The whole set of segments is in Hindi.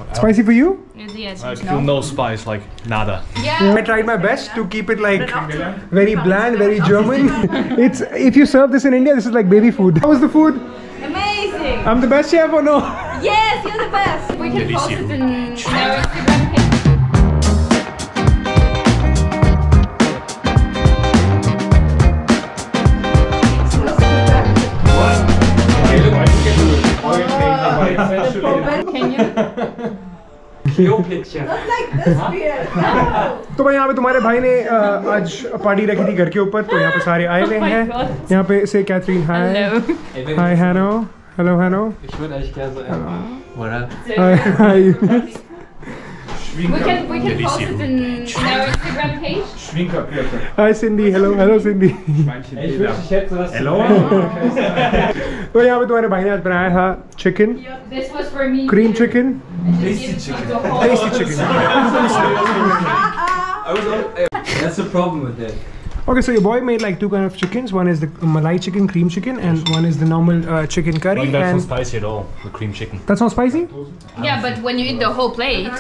Spicy for you? Yes, I feel no spice, like nada. Yeah. I tried my best to keep it like very bland, very German. It's if you serve this in India, this is like baby food. How was the food? Amazing. I'm the best chef or no? Yes, you're the best. We can post it in our Instagram page. Can you? तो भाई यहाँ पे तुम्हारे भाई ने आज पार्टी रखी थी घर के ऊपर, तो यहाँ पे सारे आए हुए हैं। यहाँ पे से कैथरीन, हाय हाय हैनो, हेलो हैनो, हाय। We can post it in our Instagram page. Hi Cindy, hello Cindy. Hello. तो यहाँ पे तुम्हारे भाई ने आज बनाया था chicken, This was for me. cream chicken, Tasty chicken. tasty chicken. That's the problem with it. Okay, so your boy made like two kind of chickens. One is the Malai chicken, cream chicken, and one is the normal chicken curry. Like, that's and not spicy at all. The cream chicken. that's not spicy? Yeah, but when you eat the whole plate.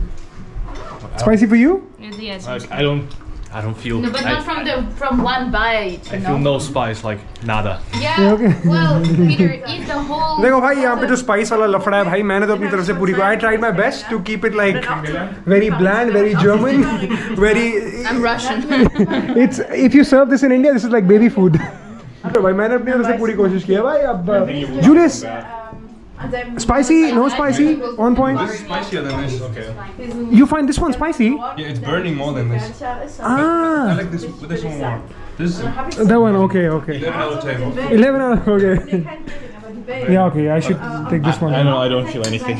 Spicy for you? Yes. Like, I don't feel. No, but not from one bite. I feel no spice, like nada. Yeah. Yeah, okay. Well, Peter, eat the whole. देखो भाई यहाँ पे जो spice वाला लफड़ा है भाई, मैंने तो अपनी तरफ से पूरी को I tried my best to keep it like very bland, very German, very. I'm Russian. It's if you serve this in India, this is like baby food. तो भाई मैंने अपनी तरफ से पूरी कोशिश की है भाई। अब Julius, spicy, no spicy, on point. This is spicier than this. Okay. You find this one spicy? Yeah, it's burning more than this. I Ah, like this one more. This is that one. Okay. 11 out of 10. 11 hours. Okay. Yeah. Okay. I should take this one. I know. I don't feel anything.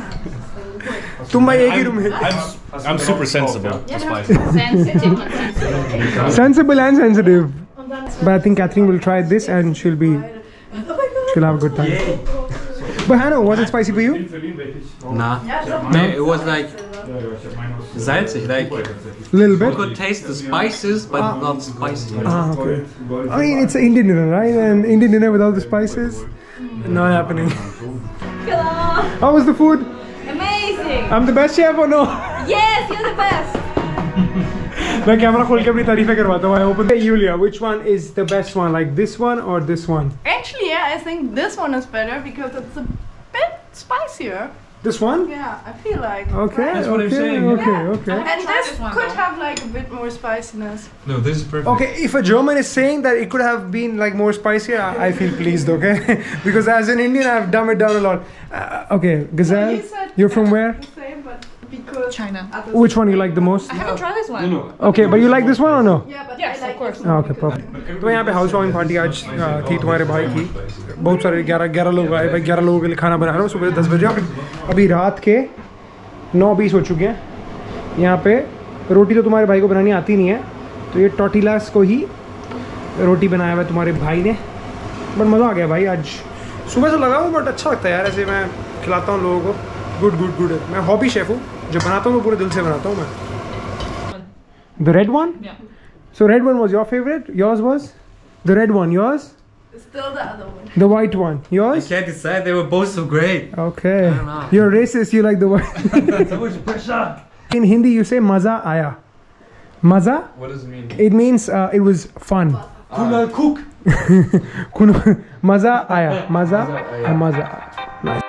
तुम भाई एक ही रूम में। I'm super sensible to spice. Sensitive. Sensible and sensitive. But I think Catherine will try this and she'll have a good time. But Hannah, was it spicy for you? Nah. No, it was like salzig, like Little you bit. could taste the spices, but not spicy. Ah, okay. I mean, it's an Indian dinner, right? And Indian dinner with all the spices, not happening. Hello. How was the food? Amazing. I'm the best chef or no? Yes, you're the best. मैं कैमरा खोल के अपनी तारीफें करवाता हूँ। I open. Hey, Yulia, which one is the best one? Like this one or this one? Actually, yeah, I think this one is better because it's a bit spicier. This one? Yeah, I feel like. Okay. Right? That's what I'm okay, saying. Okay. Yeah. Okay. And this could have like a bit more spiciness. No, this is perfect. Okay, if a German is saying that it could have been like more spicier, I feel pleased, okay? Because as an Indian, I've dumbed it down a lot. Okay, Gazelle, He said, you're from where? The same, but because China. others- Which one you like the most? I haven't tried this one. Okay, but you like this one or no? Yeah, but Yes, I like of course. Okay, perfect. तो यहाँ पे हाउस वार्मिंग पार्टी आज थी तुम्हारे भाई की। बहुत सारे 11 लोग आए भाई। 11 लोगों के लिए खाना बना रहा हूँ सुबह 10 बजे। अभी रात के 9:20 हो चुके हैं। यहाँ पे रोटी तो तुम्हारे भाई को बनानी आती नहीं है, तो ये टॉर्टिलास को ही रोटी बनाया हुआ है तुम्हारे भाई ने। बट मज़ा आ गया भाई, आज सुबह से लगा हूँ बट अच्छा लगता है यार, ऐसे मैं खिलाता हूँ लोगों को। गुड। मैं हॉबी शेफ़ हूँ, जो बनाता हूँ मैं पूरे दिल से बनाता हूँ मैं। The red one? Yeah. So red one was your favorite? Yours was? The red one, yours? Still the other one. The white one, I yours? can't decide. They were both so great. Okay. I don't know. You're racist, you like the white. So much pressure. In Hindi you say maza aya. Maza? What does it mean? It means it was fun. Kunal Cook. Maza aya. Maza aya. Nice.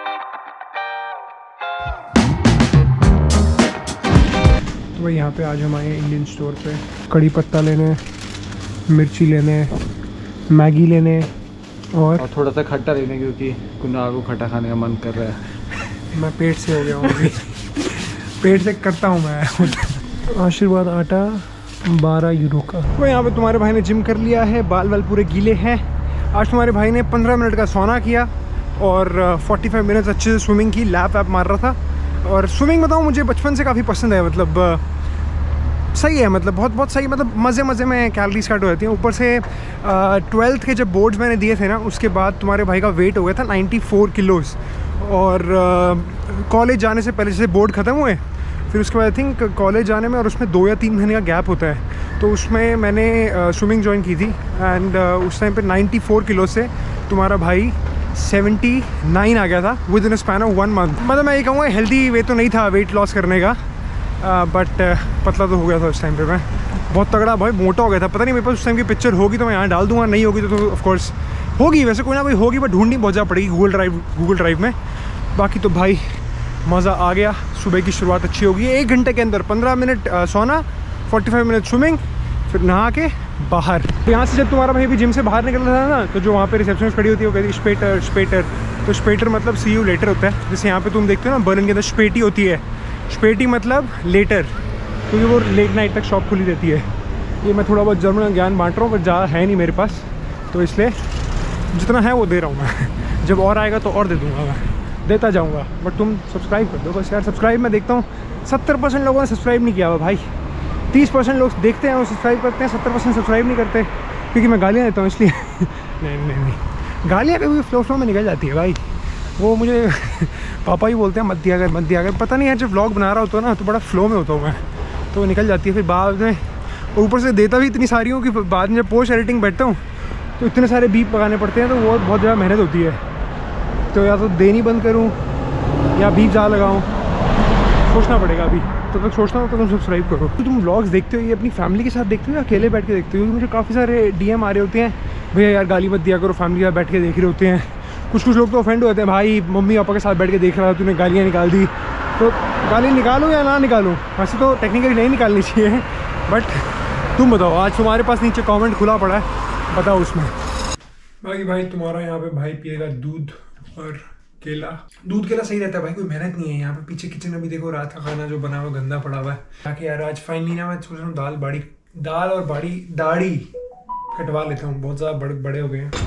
तो भाई यहाँ पे आज हम आए इंडियन स्टोर पे कड़ी पत्ता लेने, मिर्ची लेने, मैगी लेने और थोड़ा सा खट्टा लेने, क्योंकि कुनाल को खट्टा खाने का मन कर रहा है। मैं पेट से हो गया हूँ अभी। पेट से करता हूँ मैं। आशीर्वाद आटा 12 यूरो का। तो यहाँ पे तुम्हारे भाई ने जिम कर लिया है, बाल वाल पूरे गीले हैं। आज तुम्हारे भाई ने 15 मिनट का सोना किया और 45 मिनट्स अच्छे से स्विमिंग की, लैप वैप मार रहा था। और स्विमिंग बताऊँ मुझे बचपन से काफ़ी पसंद है, मतलब सही है, मतलब बहुत सही, मतलब मज़े में कैलोरीज कट हो जाती हैं। ऊपर से 12th के जब बोर्ड्स मैंने दिए थे ना, उसके बाद तुम्हारे भाई का वेट हो गया था 94 किलोज़। और कॉलेज जाने से पहले जैसे बोर्ड ख़त्म हुए, फिर उसके बाद आई थिंक कॉलेज जाने में और उसमें 2 या 3 महीने का गैप होता है, तो उसमें मैंने स्विमिंग ज्वाइन की थी। एंड उस टाइम पे 94 किलो से तुम्हारा भाई 79 आ गया था within span of 1 month. मतलब मैं ये कहूँगा हेल्दी वे तो नहीं था वेट लॉस करने का, बट पतला तो हो गया था उस टाइम पे। मैं बहुत तगड़ा भाई मोटा हो गया था। पता नहीं मेरे पास उस टाइम की पिक्चर होगी तो मैं यहाँ डाल दूँगा, नहीं होगी तो ऑफकोर्स होगी, वैसे कोई ना कोई होगी, बट ढूंढनी बहुत ज़्यादा पड़ेगी गूगल ड्राइव में। बाकी तो भाई मज़ा आ गया। सुबह की शुरुआत अच्छी होगी। 1 घंटे के अंदर 15 मिनट सोना, 45 मिनट स्विमिंग, फिर नहा के बाहर। तो यहाँ से जब तुम्हारा भाई भी जिम से बाहर निकल रहा था ना, तो जो वहाँ पे रिसेप्शनिस्ट खड़ी होती है वो कहती है स्पेटर। तो स्पेटर मतलब सी यू लेटर होता है। जैसे यहाँ पे तुम देखते हो ना बर्न के अंदर स्पेटी होती है, स्पेटी मतलब लेटर, क्योंकि वो लेट नाइट तक शॉप खुली रहती है। ये मैं थोड़ा बहुत जर्मन ज्ञान बांट रहा हूँ, पर ज़्यादा है नहीं मेरे पास, तो इसलिए जितना है वो दे रहा हूँ मैं। जब और आएगा तो और दे दूँगा, मैं देता जाऊँगा। बट तुम सब्सक्राइब कर दो बस यार। सब्सक्राइब मैं देखता हूँ 70% लोगों ने सब्सक्राइब नहीं किया हुआ भाई। 30% लोग देखते हैं और सब्सक्राइब करते हैं, 70% सब्सक्राइब नहीं करते, क्योंकि मैं गालियाँ देता हूँ इसलिए। नहीं, गालियाँ कभी फ्लो में निकल जाती है भाई। वो मुझे पापा ही बोलते हैं मत दिया कर। पता नहीं यार, जब व्लॉग बना रहा होता है ना तो बड़ा फ्लो में होता हूँ मैं, तो वो निकल जाती है फिर बाद में। और ऊपर से देता भी इतनी सारी हूँ कि बाद में जब पोस्ट एडिटिंग बैठता हूँ तो इतने सारे बीप लगाने पड़ते हैं, तो वो बहुत ज़्यादा मेहनत होती है। तो या तो देनी बंद करूँ या बीप ज़्यादा लगाऊँ, सोचना पड़ेगा अभी। तो मैं सोचता हूँ तो तुम सब्सक्राइब करो। तो तुम व्लॉग्स देखते हो ये अपनी फैमिली के साथ देखते हो या अकेले बैठ के देखते हो? मुझे काफ़ी सारे डीएम आ रहे होते हैं, भैया यार गाली मत दिया करो, फैमिली के साथ बैठ के देख रहे होते हैं। कुछ लोग तो ऑफेंड होते हैं, भाई मम्मी पापा के साथ बैठ के देख रहा था, तूने गालियाँ निकाल दी। तो गाली निकालूँ या ना निकालूँ? वैसे तो टेक्निकली नहीं निकालनी चाहिए, बट तुम बताओ। आज तुम्हारे पास नीचे कमेंट खुला पड़ा है, बताओ उसमें। बाकी भाई तुम्हारा यहाँ पे भाई पिएगा दूध और केला। दूध केला सही रहता है भाई, कोई मेहनत नहीं है। यहाँ पे पीछे किचन अभी देखो, रात का खाना जो बना हुआ गंदा पड़ा हुआ है। ताकि यार आज फाइनली ना मैं सोच रहा हूँ दाल और दाढ़ी कटवा लेता हूँ, बहुत ज़्यादा बड़े हो गए हैं।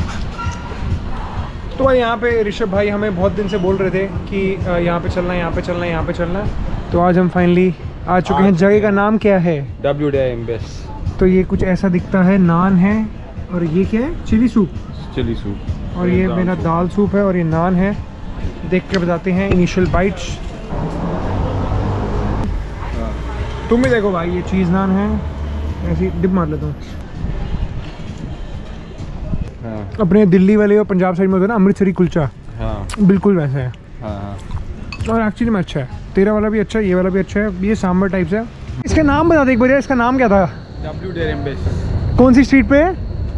तो भाई यहाँ पे ऋषभ भाई हमें बहुत दिन से बोल रहे थे कि यहाँ पे चलना है, तो आज हम फाइनली आ चुके हैं। जगह का नाम क्या है? WDM base. तो ये कुछ ऐसा दिखता है, नान है और ये क्या है? Chilli soup. और ये मेरा दाल सूप है और ये नान है। देख के बताते हैं इनिशियल बाइट्स। तुम भी देखो भाई, ये चीज़ नान है, ऐसी डिप मार लेता हूँ। अपने दिल्ली वाले और पंजाब साइड में होता है ना अमृतसरी कुलचा, बिल्कुल वैसा है। और एक्चुअली में अच्छा है। तेरा वाला भी अच्छा है, ये वाला भी अच्छा है। ये सांभर टाइप से है। इसका नाम बता दे एक बार यार, इसका नाम क्या था? WDM base. कौन सी स्ट्रीट पे है?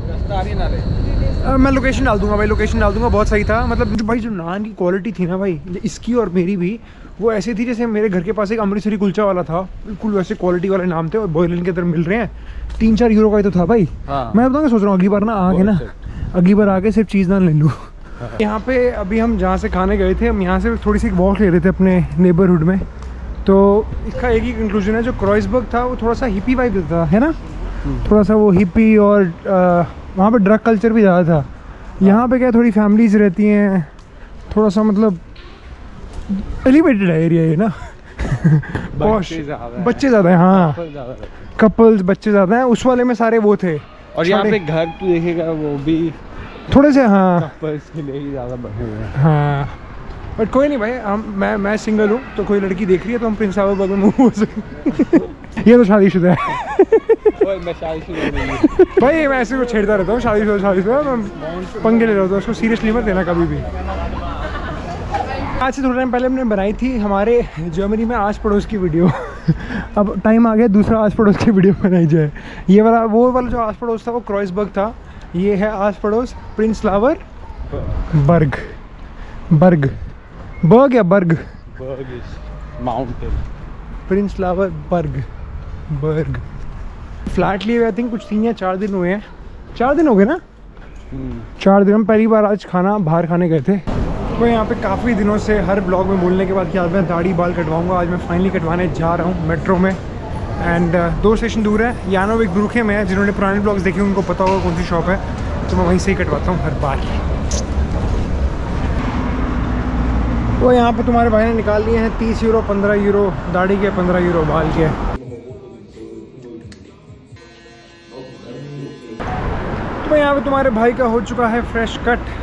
मैं लोकेशन डाल दूंगा भाई, बहुत सही था। मतलब भाई जो नान की क्वालिटी थी ना भाई, इसकी और मेरी भी, वो ऐसी थी जैसे मेरे घर के पास एक अमृतसरी कुलचा वाला था, बिल्कुल वैसे क्वालिटी वाले नाम थे और बॉयलिन के अंदर मिल रहे हैं। 3-4 यूरो का ही तो था भाई। मैं बताऊँगा, सोच रहा हूँ अगली बार आके सिर्फ चीज़ नान ले लूँ। यहाँ पे अभी हम जहाँ से खाने गए थे, हम यहाँ से थोड़ी सी वॉक ले रहे थे अपने नेबरहुड में। तो इसका एक ही कंक्लूजन है, जो क्रॉइसबर्ग था वो थोड़ा सा हिप्पी वाइब देता है ना, थोड़ा सा वो हिप्पी, और वहाँ पे ड्रग कल्चर भी ज़्यादा था। यहाँ पे क्या थोड़ी फैमिलीज रहती हैं, थोड़ा सा मतलब एलिवेटेड है एरिया ये ना। बच्चे ज़्यादा हैं, हाँ कपल्स बच्चे ज़्यादा हैं। उस वाले में सारे वो थे। और यहाँ पे घर तू देखेगा वो भी थोड़े से, हाँ कपल्स के लिए ही ज़्यादा बने हुए हैं। हाँ बट कोई नहीं भाई, मैं सिंगल हूँ, तो कोई लड़की देख रही है तो हम प्रिंस साहब बगल में हो सकते। ये तो शादीशुदा है। मैं शादीशुदा नहीं हूँ भाई, मैं ऐसे को छेड़ता रहता हूँ, शादीशुदा मैं पंगे ले रहा हूँ, उसको सीरियसली मत लेना कभी भी। आज से थोड़ा टाइम पहले हमने बनाई थी हमारे जर्मनी में आस पड़ोस की वीडियो। अब टाइम आ गया दूसरा आस पड़ोस की वीडियो बनाई जाए। ये वाला वो वाला जो आस पड़ोस था वो क्रॉइसबर्ग था, ये है आस पड़ोस प्रिंसलावर बर्ग माउंटेन प्रिंसलावर बर्ग। फ्लैट लिए हुए आई थिंक कुछ 3 या 4 दिन हुए हैं। 4 दिन हो गए ना? 4 दिन। हम पहली बार आज बाहर खाने गए थे। तो यहाँ पे काफ़ी दिनों से हर ब्लॉग में बोलने के बाद कि आज मैं दाढ़ी बाल कटवाऊँगा, आज मैं फाइनली कटवाने जा रहा हूँ मेट्रो में। एंड 2 स्टेशन दूर है, यानोविक ब्रूखे में है। जिन्होंने पुराने ब्लॉग्स देखे उनको पता होगा कौन सी शॉप है, तो मैं वहीं से ही कटवाता हूँ हर बार। तो यहाँ पे तुम्हारे भाई ने निकाल लिए हैं 30 यूरो, 15 यूरो दाढ़ी के, 15 यूरो बाल के। तो यहाँ पे तुम्हारे भाई का हो चुका है फ्रेश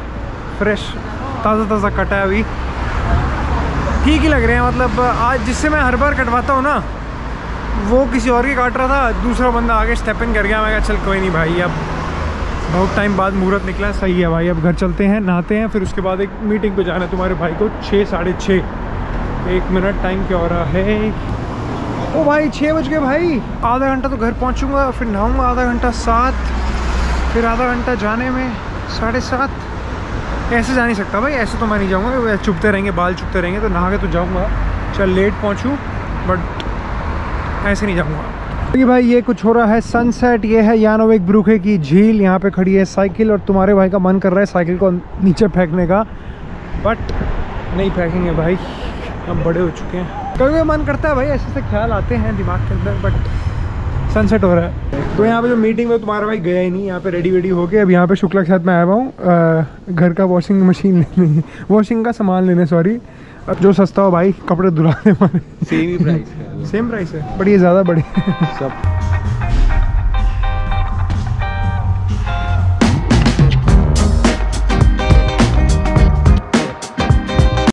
ताज़ा कटा है अभी। ठीक ही लग रहे हैं, मतलब आज जिससे मैं हर बार कटवाता हूँ ना, वो किसी और की काट रहा था, दूसरा बंदा आगे स्टेप इन कर गया। मैं कहा चल कोई नहीं भाई, अब बहुत टाइम बाद मुहूर्त निकला, सही है भाई। अब घर चलते हैं, नहाते हैं, फिर उसके बाद एक मीटिंग पे जाना है तुम्हारे भाई को 6 साढ़े 6। 1 मिनट, टाइम क्या हो रहा है? ओ भाई 6 बज गए भाई। आधा घंटा तो घर पहुंचूंगा, फिर नहाऊंगा आधा घंटा 7, फिर आधा घंटा जाने में 7:30। ऐसे जा नहीं सकता भाई, ऐसे तो मैं नहीं जाऊँगा, चुभते रहेंगे, बाल चुभते रहेंगे, तो नहा के तो जाऊँगा। चल लेट पहुँचूँ बट ऐसे नहीं जाऊँगा। देखिए भाई ये कुछ हो रहा है सनसेट। ये है यानोविक ब्रूखे की झील। यहाँ पे खड़ी है साइकिल और तुम्हारे भाई का मन कर रहा है साइकिल को नीचे फेंकने का, बट नहीं फेंकेंगे भाई, हम बड़े हो चुके हैं। कभी मन करता है भाई, ऐसे ऐसे ख्याल आते हैं दिमाग के अंदर, बट सनसेट हो रहा है। तो यहाँ पे जो मीटिंग में तुम्हारा भाई गया ही नहीं, यहाँ पे रेडी वेडी हो के अब यहाँ पे शुक्ला के साथ मैं आया हुआ हूँ घर का वॉशिंग मशीन लेने, वॉशिंग का सामान लेने, सॉरी। अब जो सस्ता हो भाई, कपड़े धुलाने वाले। सेम ही प्राइस है, सेम प्राइस है, बट ये ज़्यादा बड़े सब।